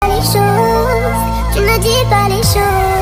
Les choses, tu ne dis pas les choses.